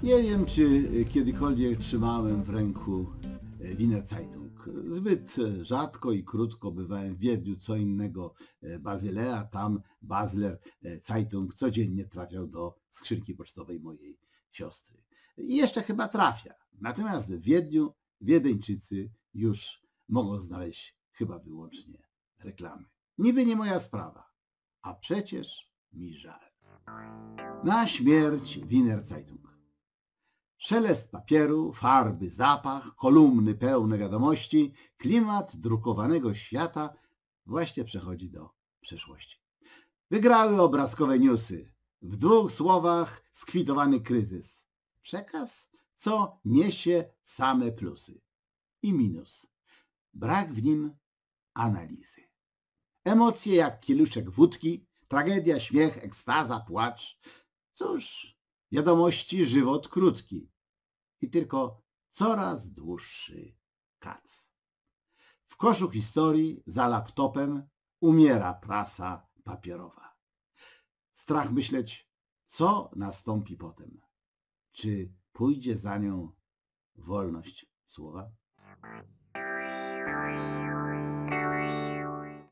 Nie wiem, czy kiedykolwiek trzymałem w ręku Wiener Zeitung. Zbyt rzadko i krótko bywałem w Wiedniu, co innego Bazylea, tam Basler Zeitung codziennie trafiał do skrzynki pocztowej mojej siostry. I jeszcze chyba trafia. Natomiast w Wiedniu Wiedeńczycy już mogą znaleźć chyba wyłącznie reklamy. Niby nie moja sprawa, a przecież mi żal. Na śmierć Wiener Zeitung. Szelest papieru, farby, zapach, kolumny pełne wiadomości, klimat drukowanego świata właśnie przechodzi do przeszłości. Wygrały obrazkowe newsy. W dwóch słowach skwitowany kryzys. Przekaz, co niesie same plusy i minus. Brak w nim analizy. Emocje jak kieliszek wódki, tragedia, śmiech, ekstaza, płacz. Cóż, wiadomości żywot krótki i tylko coraz dłuższy kac. W koszu historii za laptopem umiera prasa papierowa. Strach myśleć, co nastąpi potem. Czy pójdzie za nią wolność słowa?